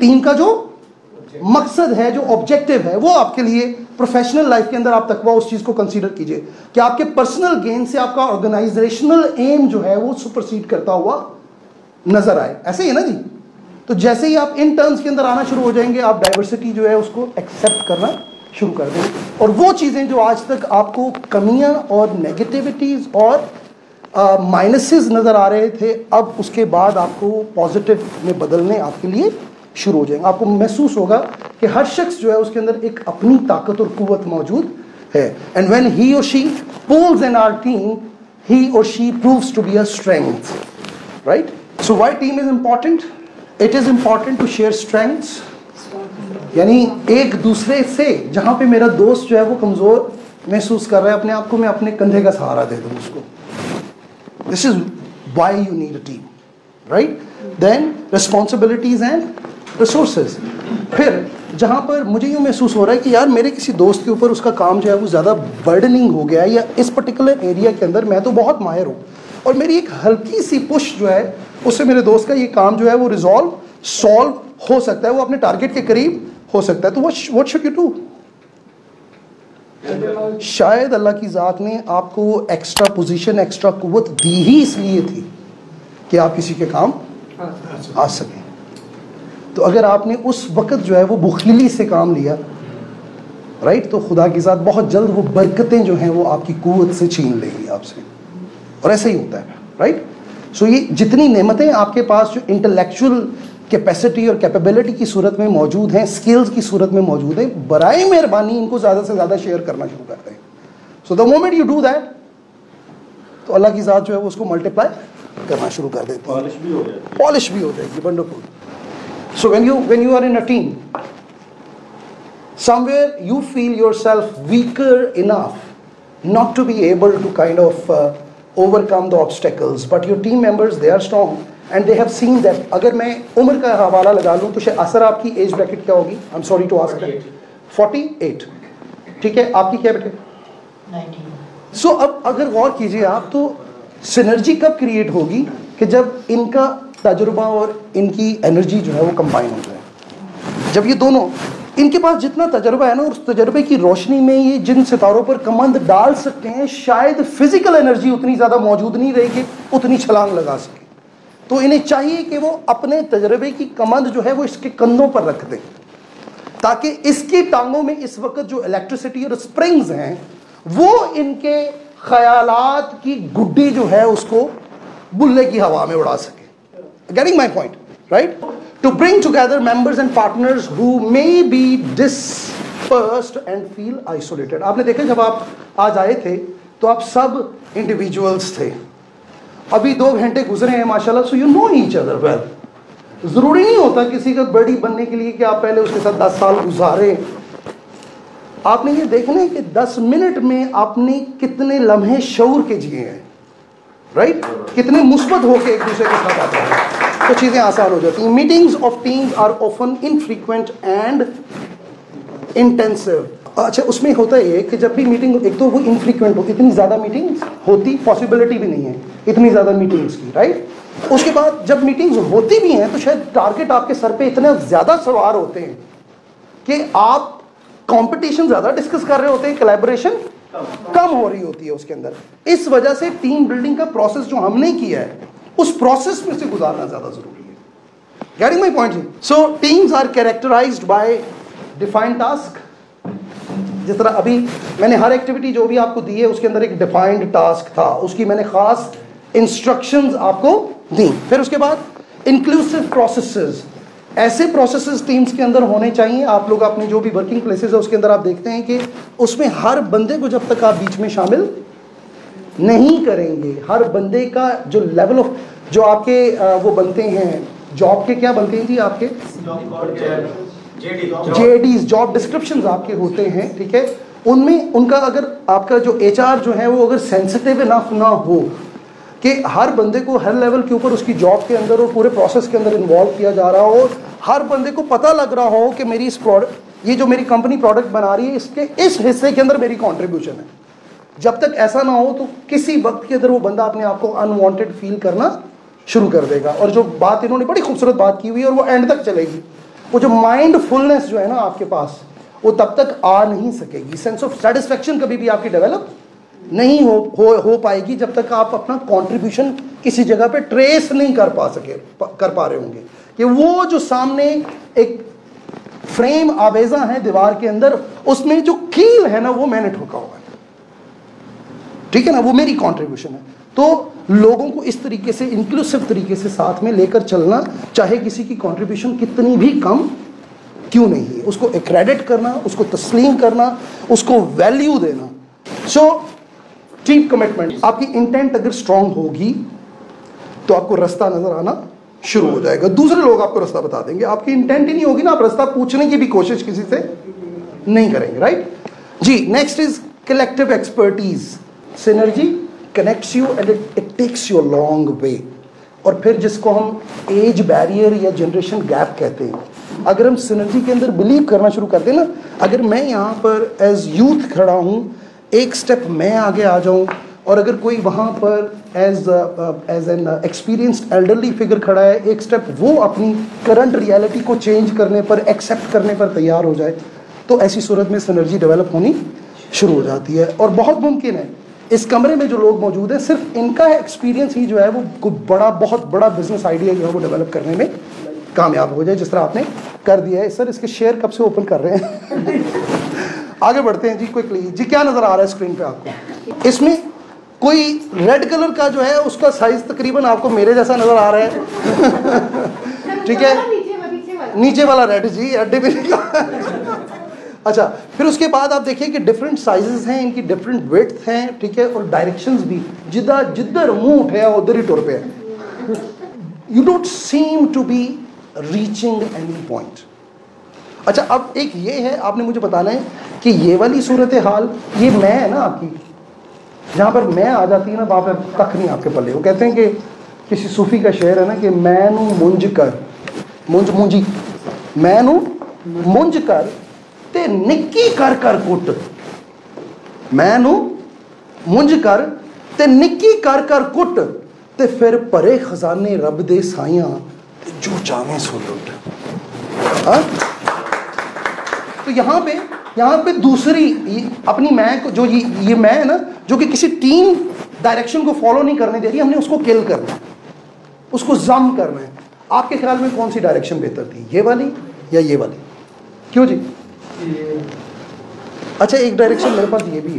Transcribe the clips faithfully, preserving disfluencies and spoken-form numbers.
Team का जो मकसद है, जो ऑब्जेक्टिव है, वो आपके लिए प्रोफेशनल लाइफ के अंदर आप तकवा उस चीज को कंसीडर कीजिए कि आपके पर्सनल गेन से आपका ऑर्गेनाइजेशनल एम जो है वो सुपरसीड करता हुआ नजर आए। ऐसे ही है ना जी। तो जैसे ही आप इन टर्म्स के अंदर आना शुरू हो जाएंगे, आप डाइवर्सिटी जो है उसको एक्सेप्ट करना शुरू कर देंगे, और वो चीजें जो आज तक आपको कमियां और नेगेटिविटीज और माइनसेस uh, नजर आ रहे थे, अब उसके बाद आपको पॉजिटिव में बदलने आपके लिए शुरू हो जाएंगे। आपको महसूस होगा कि हर शख्स जो है उसके अंदर एक अपनी ताकत और कुव्वत मौजूद है। And when he or she pulls in our team, he or she proves to be a strength, right? So why team is important? It is important to share strengths, यानी एक दूसरे से, जहां पे मेरा दोस्त जो है वो कमजोर महसूस कर रहा है अपने आप को, मैं अपने कंधे का सहारा दे दूं उसको। This is why you need a team, right? Then responsibilities and resources. फिर जहां पर मुझे यूँ महसूस हो रहा है कि यार मेरे किसी दोस्त के ऊपर उसका काम जो है वो ज़्यादा बर्डनिंग हो गया है, या इस पर्टिकुलर एरिया के अंदर मैं तो बहुत माहिर हूँ और मेरी एक हल्की सी पुश जो है उससे मेरे दोस्त का ये काम जो है वो रिजॉल्व सॉल्व हो सकता है, वो अपने टारगेट के करीब हो सकता है। तो व्हाट शुड यू डू? शायद अल्लाह की ज़ात ने आपको वो एक्स्ट्रा पोजीशन, एक्स्ट्रा कुव्वत दी ही इसलिए थी कि आप किसी के काम आ सकें। तो अगर आपने उस वक्त जो है वो बुखीली से काम लिया, राइट, तो खुदा की ज़ात बहुत जल्द वो बरकतें जो हैं वो आपकी कुव्वत से छीन लेगी आपसे, और ऐसा ही होता है, राइट। सो ये जितनी नेमतें आपके पास जो इंटेलेक्चुअल कैपेसिटी और कैपेबिलिटी की सूरत में मौजूद हैं, स्किल्स की सूरत में मौजूद है, बराए मेहरबानी इनको ज़्यादा से ज़्यादा शेयर करना शुरू करते हैं। So the moment you do that, तो अल्लाह की ज़ात जो है वो उसको मल्टीप्लाई करना शुरू कर देती है, पॉलिश भी हो जाएगी, पॉलिश भी हो जाएगी। Wonderful. So when you when you are in a team, somewhere you feel yourself weaker enough not to be able to kind of uh, overcome the obstacles, but your team members, they are strong and they have seen that. अगर मैं उम्र का हवाला लगा लूँ तो असर आपकी एज ब्रैकेट क्या होगी? I'm sorry to ask that. forty-eight, ठीक है, आपकी क्या बेटे? nineteen. So अब अगर गौर कीजिए आप, तो सिनर्जी कब क्रिएट होगी कि जब इनका तजुर्बा और इनकी एनर्जी जो है वो कंबाइन हो जाए। जब ये दोनों, इनके पास जितना तजुर्बा है ना, उस तजुर्बे की रोशनी में ये जिन सितारों पर कमंद डाल सकते हैं, शायद फिजिकल एनर्जी उतनी ज़्यादा मौजूद नहीं रहेगी उतनी छलांग लगा सके। तो इन्हें चाहिए कि वो अपने तजुर्बे की कमंद जो है वो इसके कंधों पर रख दें, ताकि इसकी टांगों में इस वक्त जो इलेक्ट्रिसिटी और स्प्रिंग्स हैं वो इनके ख्यालात की गुड्डी जो है उसको बुल्ले की हवा में उड़ा सके। Getting my point, right? To bring together members and partners who may be dispersed and feel isolated. आपने देखा जब आप आज आए थे तो आप सब इंडिविजुअल्स थे, अभी दो घंटे गुजरे हैं माशाल्लाह, so you know each other well. जरूरी नहीं होता किसी का बड़ी बनने के लिए कि आप पहले उसके साथ दस साल गुजारे। आपने ये देखना है कि दस मिनट में आपने कितने लम्हे शऊर के जिए हैं, राइट right? कितने मुस्बत होके एक दूसरे के साथ आते हैं, तो चीज़ें आसान हो जाती हैं। Meetings of teams are often infrequent and intensive. अच्छा, उसमें होता है कि जब भी मीटिंग, एक तो वो इनफ्रीक्वेंट हो, इतनी ज़्यादा मीटिंग्स होती पॉसिबिलिटी भी नहीं है इतनी ज़्यादा मीटिंग्स की, राइट। उसके बाद जब मीटिंग्स होती भी हैं तो शायद टारगेट आपके सर पे इतने ज़्यादा सवार होते हैं कि आप कंपटीशन ज़्यादा डिस्कस कर रहे होते हैं, कोलैबोरेशन कम हो रही होती है उसके अंदर। इस वजह से टीम बिल्डिंग का प्रोसेस जो हमने किया है उस प्रोसेस में से गुजारना ज्यादा जरूरी है। Getting my point? So teams are characterised by defined task. जिस तरह अभी मैंने हर एक्टिविटी जो भी आपको दी है उसके अंदर एक डिफाइंड टास्क था, उसकी मैंने खास इंस्ट्रक्शंस आपको दी। फिर उसके बाद इंक्लूसिव प्रोसेसेस, ऐसे प्रोसेसेस टीम्स के अंदर होने चाहिए। आप लोग अपनी जो भी वर्किंग प्लेसेस है उसके अंदर आप देखते हैं कि उसमें हर बंदे को जब तक आप बीच में शामिल नहीं करेंगे, हर बंदे का जो लेवल ऑफ, जो आपके वो बनते हैं जॉब के, क्या बनते हैं जी आपके, जेडीज, जॉब डिस्क्रिप्शंस आपके होते हैं, ठीक है, उनमें उनका अगर आपका जो एचआर जो है वो अगर सेंसिटिव इनफ ना हो कि हर बंदे को हर लेवल के ऊपर उसकी जॉब के अंदर और पूरे प्रोसेस के अंदर इन्वॉल्व किया जा रहा हो, हर बंदे को पता लग रहा हो कि मेरी इस प्रोडक्ट, ये जो मेरी कंपनी प्रोडक्ट बना रही है इसके इस हिस्से के अंदर मेरी कंट्रीब्यूशन है, जब तक ऐसा ना हो तो किसी वक्त के अंदर वो बंदा अपने आप को अनवांटेड फील करना शुरू कर देगा। और जो बात इन्होंने बड़ी खूबसूरत बात की हुई है और वो एंड तक चलेगी, वो जो माइंडफुलनेस जो है ना आपके पास, वो तब तक आ नहीं सकेगी। सेंस ऑफ सेटिस्फेक्शन कभी भी आपकी डेवलप नहीं हो हो हो पाएगी जब तक आप अपना कंट्रीब्यूशन किसी जगह पे ट्रेस नहीं कर पा सके कर पा रहे होंगे कि वो जो सामने एक फ्रेम आवेजा है दीवार के अंदर, उसमें जो कील है ना वो मैंने ठोका हुआ है, ठीक है ना, वो मेरी कंट्रीब्यूशन है। तो लोगों को इस तरीके से इंक्लूसिव तरीके से साथ में लेकर चलना, चाहे किसी की कंट्रीब्यूशन कितनी भी कम क्यों नहीं है, उसको क्रेडिट करना, उसको तस्लीम करना, उसको वैल्यू देना। सो टीम कमिटमेंट, आपकी इंटेंट अगर स्ट्रांग होगी तो आपको रास्ता नजर आना शुरू हो जाएगा, दूसरे लोग आपको रास्ता बता देंगे। आपकी इंटेंट ही नहीं होगी ना, आप रास्ता पूछने की भी कोशिश किसी से नहीं करेंगे, राइट जी। Next is collective expertise. Synergy connects you and it it takes you a long way. और फिर जिसको हम एज बैरियर या जनरेशन गैप कहते हैं, अगर हम सिनर्जी के अंदर बिलीव करना शुरू करते हैं ना, अगर मैं यहाँ पर एज यूथ खड़ा हूँ, एक स्टेप मैं आगे आ जाऊँ, और अगर कोई वहाँ पर age age an experienced elderly figure खड़ा है, एक स्टेप वो अपनी करंट रियलिटी को चेंज करने पर, एक्सेप्ट करने पर तैयार हो जाए, तो ऐसी सूरत में सिनर्जी डेवलप होनी शुरू हो जाती है। और बहुत मुमकिन है इस कमरे में जो लोग मौजूद हैं, सिर्फ इनका एक्सपीरियंस ही जो है वो कोई बड़ा बहुत बड़ा बिजनेस आइडिया जो है वो डेवलप करने में कामयाब हो जाए, जिस तरह आपने कर दिया है। सर इसके शेयर कब से ओपन कर रहे हैं? आगे बढ़ते हैं जी क्विकली। जी क्या नजर आ रहा है स्क्रीन पे आपको? इसमें कोई रेड कलर का जो है उसका साइज तकरीबन आपको मेरे जैसा नजर आ रहा है, ठीक है, नीचे वाला रेड जी, अड्डे भी नहीं। अच्छा, फिर उसके बाद आप देखिए कि डिफरेंट साइजेस हैं, इनकी डिफरेंट विड्थ हैं, ठीक है, और डायरेक्शंस भी, जिधर जिधर मुंह उठे उधर ही टुर पे है। You don't seem to be reaching any point. अच्छा, अब एक ये है, आपने मुझे बताना है कि ये वाली सूरत हाल, ये मैं है ना आपकी, जहाँ पर मैं आ जाती है ना वहाँ पर तक नहीं आपके पल्ले। वो कहते हैं कि किसी सूफी का शेर है ना कि मैं नू मुंज कर, मुंज मुंजी, मैं नू मुंज कर ते निक्की कर कर कुट, मैं नू मुंज कर ते निक्की कर कर कुट, ते फिर परे खजाने रब दे साइयां जो चाहे सो लुट। तो यहाँ पे यहाँ पे दूसरी अपनी मैं को, जो ये ये मैं है ना, जो कि किसी टीम डायरेक्शन को फॉलो नहीं करने दे रही, हमने उसको किल करना है, उसको जम करना है। आपके ख्याल में कौन सी डायरेक्शन बेहतर थी, ये वाली या ये वाली? क्यों जी? अच्छा, एक डायरेक्शन मेरे पास ये भी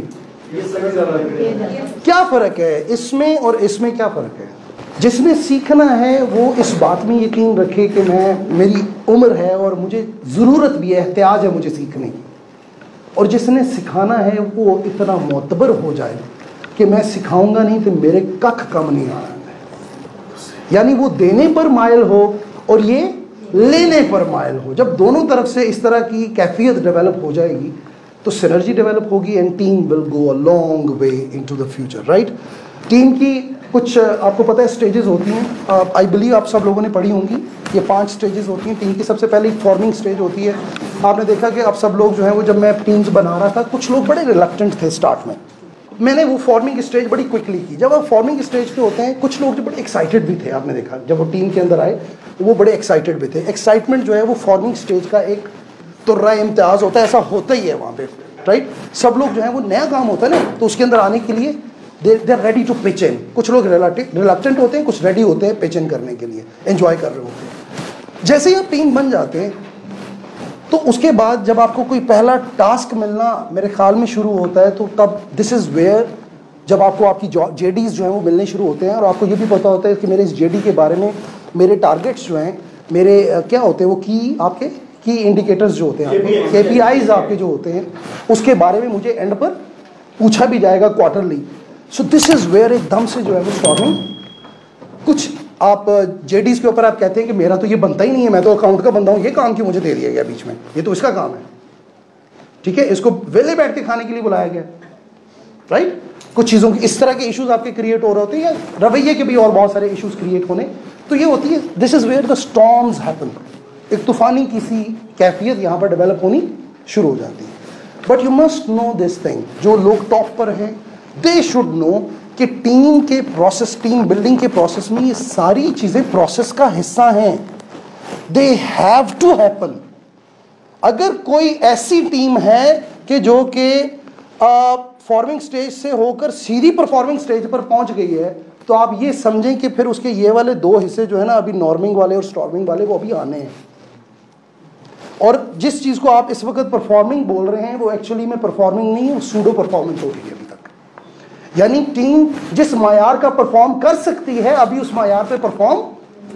है। क्या फर्क है इसमें और इसमें, क्या फर्क है? जिसने सीखना है वो इस बात में यकीन रखे कि मैं, मेरी उम्र है और मुझे ज़रूरत भी है, एहतियाज है मुझे सीखने की, और जिसने सिखाना है वो इतना मोतबर हो जाए कि मैं सिखाऊंगा नहीं तो मेरे कख कम नहीं आ रहा है, यानी वो देने पर मायल हो और ये लेने पर मायल हो। जब दोनों तरफ से इस तरह की कैफियत डेवलप हो जाएगी तो सिनर्जी डेवलप होगी and team will go a long way into the future, right. Team की कुछ आपको पता है स्टेजेस होती हैं, आई बिलीव आप सब लोगों ने पढ़ी होंगी। ये पांच स्टेजेस होती हैं टीम की। सबसे पहले एक फॉर्मिंग स्टेज होती है। आपने देखा कि आप सब लोग जो हैं वो, जब मैं टीम्स बना रहा था, कुछ लोग बड़े रिलक्टेंट थे स्टार्ट में, मैंने वो फॉर्मिंग स्टेज बड़ी क्विकली की। जब आप फॉर्मिंग स्टेज पे होते हैं, कुछ लोग जो बड़े एक्साइटेड भी थे, आपने देखा जब वो टीम के अंदर आए वो बड़े एक्साइटेड भी थे। एक्साइटमेंट जो है वो फॉर्मिंग स्टेज का एक तुर्रा इम्तियाज होता है, ऐसा होता ही है वहाँ पे, राइट। सब लोग जो है वो नया काम होता है ना, तो उसके अंदर आने के लिए they they are ready to pitch in. कुछ लोग रिलक्टेंट होते हैं, कुछ रेडी होते हैं पिच इन करने के लिए, एंजॉय कर रहे होते हैं। जैसे ही आप टीम बन जाते हैं तो उसके बाद जब आपको कोई पहला टास्क मिलना मेरे ख्याल में शुरू होता है, तो तब दिस इज़ वेयर, जब आपको आपकी जेडीज जो हैं वो मिलने शुरू होते हैं और आपको ये भी पता होता है कि मेरे इस जेडी के बारे में, मेरे टारगेट्स जो हैं, मेरे क्या होते हैं वो की आपके की इंडिकेटर्स जो होते हैं, आपके केपीआईज आपके जो होते हैं, उसके बारे में मुझे एंड पर पूछा भी जाएगा quarterly. So this is where एकदम से जो है वो स्टॉर्मिंग, कुछ आप जेडीज के ऊपर आप कहते हैं कि मेरा तो ये बनता ही नहीं है, मैं तो अकाउंट का बंदा हूँ, ये काम क्यों मुझे दे दिया गया बीच में, ये तो इसका काम है, ठीक है, इसको वेले बैठ के खाने के लिए बुलाया गया, राइट। कुछ चीज़ों की इस तरह के इश्यूज आपके क्रिएट हो रहे होते हैं, या रवैये के भी और बहुत सारे इश्यूज क्रिएट होने, तो ये होती है, this is where the storms happen. एक तूफानी किसी कैफियत यहाँ पर डेवलप होनी शुरू हो जाती है। But you must know this thing, जो लोग टॉप पर हैं दे शुड नो कि टीम के प्रोसेस, टीम बिल्डिंग के प्रोसेस में ये सारी चीज़ें प्रोसेस का हिस्सा हैं। They have to happen. अगर कोई ऐसी टीम है कि जो कि फॉर्मिंग स्टेज से होकर सीधी परफॉर्मिंग स्टेज पर पहुंच गई है, तो आप ये समझें कि फिर उसके ये वाले दो हिस्से जो है ना, अभी नॉर्मिंग वाले और स्टॉर्मिंग वाले, वो अभी आने हैं। और जिस चीज को आप इस वक्त परफॉर्मिंग बोल रहे हैं वो एक्चुअली में परफॉर्मिंग नहीं है, वो सूडो परफॉर्मेंस हो रही है अभी तक। यानी टीम जिस मायार का परफॉर्म कर सकती है अभी उस मायार पे परफॉर्म,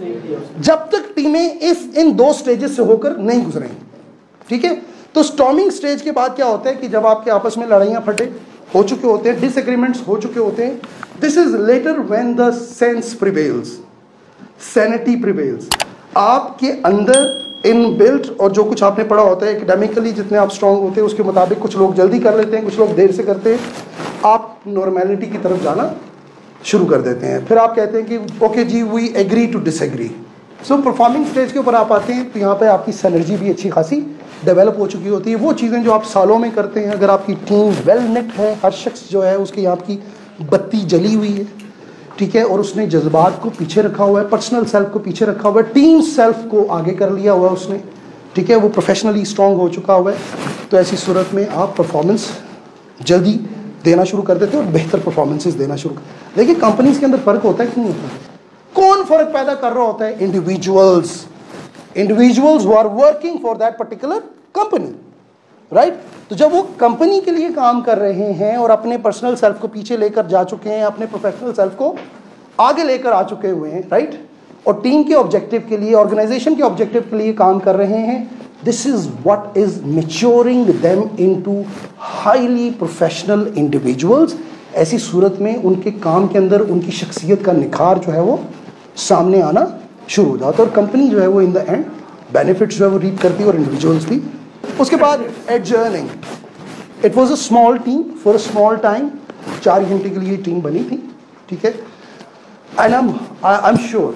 जब तक टीमें इस इन दो स्टेजेस से होकर नहीं गुजरेंगी, ठीक है। तो स्टॉर्मिंग स्टेज के बाद क्या होता है कि जब आपके आपस में लड़ाइयां फटे हो चुके होते हैं, डिसएग्रीमेंट्स हो चुके होते हैं, this is later when the sense prevails, sanity prevails. आपके अंदर इन बिल्ट और जो कुछ आपने पढ़ा होता है एकेडमिकली, जितने आप स्ट्रांग होते हैं उसके मुताबिक कुछ लोग जल्दी कर लेते हैं, कुछ लोग देर से करते हैं, आप नॉर्मेलिटी की तरफ जाना शुरू कर देते हैं। फिर आप कहते हैं कि ओके जी, we agree to disagree. So performing stage के ऊपर आप आते हैं तो यहाँ पे आपकी सिनर्जी भी अच्छी खासी डेवलप हो चुकी होती है। वो चीज़ें जो आप सालों में करते हैं, अगर आपकी टीम वेल नेट है, हर शख्स जो है उसकी यहाँ की बत्ती जली हुई है, ठीक है, और उसने जज्बात को पीछे रखा हुआ है, पर्सनल सेल्फ को पीछे रखा हुआ है, टीम सेल्फ को आगे कर लिया हुआ है उसने, ठीक है, वो प्रोफेशनली स्ट्रांग हो चुका हुआ है, तो ऐसी सूरत में आप परफॉर्मेंस जल्दी देना शुरू कर देते हैं और बेहतर परफॉर्मेंसेस देना शुरू कर। देखिए कंपनीज के अंदर फ़र्क होता है कि नहीं होता? कौन फ़र्क पैदा कर रहा होता है? Individuals. Individuals who are working for that particular company, right. तो जब वो कंपनी के लिए काम कर रहे हैं और अपने पर्सनल सेल्फ को पीछे लेकर जा चुके हैं, अपने प्रोफेशनल सेल्फ को आगे लेकर आ चुके हुए हैं, राइट, और टीम के ऑब्जेक्टिव के लिए, ऑर्गेनाइजेशन के ऑब्जेक्टिव के लिए काम कर रहे हैं, this is what is maturing them into highly professional individuals. ऐसी सूरत में उनके काम के अंदर उनकी शख्सियत का निखार जो है वो सामने आना शुरू हो जाता है, और कंपनी जो है वो इन द एंड बेनिफिट्स जो है वो रीप करती है और इंडिविजुअल्स भी। उसके बाद adjourning, it was a small team for a small time, चार घंटे के लिए टीम बनी थी, ठीक है। And I am I am sure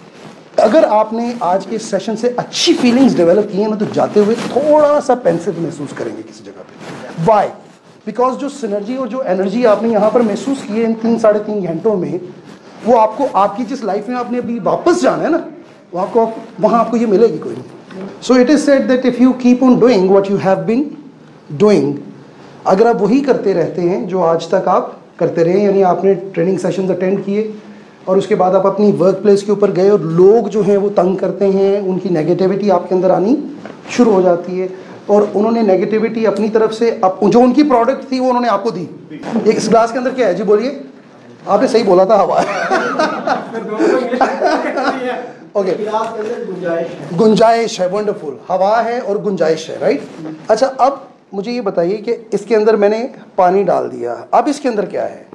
अगर आपने आज के सेशन से अच्छी फीलिंग्स डेवलप की हैं ना, तो जाते हुए थोड़ा सा पेंसिव महसूस करेंगे किसी जगह पे। वाई? बिकॉज जो सिनर्जी और जो एनर्जी आपने यहाँ पर महसूस की है इन तीन साढ़े तीन घंटों में, वो आपको आपकी जिस लाइफ में आपने अभी वापस जाना है ना, वो आपको वहाँ आपको ये मिलेगी कोई नहीं। So it is said that if you keep on doing what you have been doing, अगर आप वही करते रहते हैं जो आज तक आप करते रहे, यानी आपने ट्रेनिंग सेशंस अटेंड किए और उसके बाद आप अपनी वर्क प्लेस के ऊपर गए और लोग जो हैं वो तंग करते हैं, उनकी नेगेटिविटी आपके अंदर आनी शुरू हो जाती है, और उन्होंने नेगेटिविटी अपनी तरफ से अप, जो उनकी प्रोडक्ट थी वो उन्होंने आपको दी। ये इस ग्लास के अंदर क्या है जी? बोलिए। आपने सही बोला था, हवा। ओके, गुंजाइश है, वंडरफुल, हवा है और गुंजाइश है, राइट। अच्छा, अब मुझे ये बताइए कि इसके अंदर मैंने पानी डाल दिया, अब इसके अंदर क्या है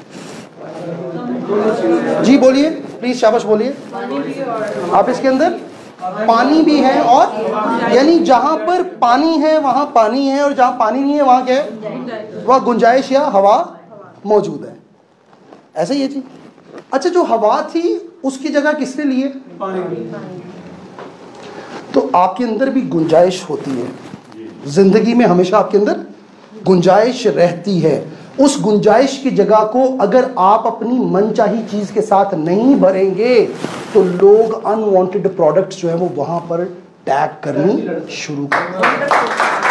जी? बोलिए प्लीज, शाबाश बोलिए। आप इसके अंदर पानी भी है, और यानी जहां पर पानी है वहां पानी है, और जहां पानी नहीं है वहां क्या है? वह गुंजाइश या हवा मौजूद है। ऐसा ही है जी। अच्छा, जो हवा थी उसकी जगह किसने लिए? तो आपके अंदर भी गुंजाइश होती है, जिंदगी में हमेशा आपके अंदर गुंजाइश रहती है। उस गुंजाइश की जगह को अगर आप अपनी मनचाही चीज के साथ नहीं भरेंगे तो लोग अनवांटेड प्रोडक्ट्स जो है वो वहां पर टैग करनी शुरू कर देंगे।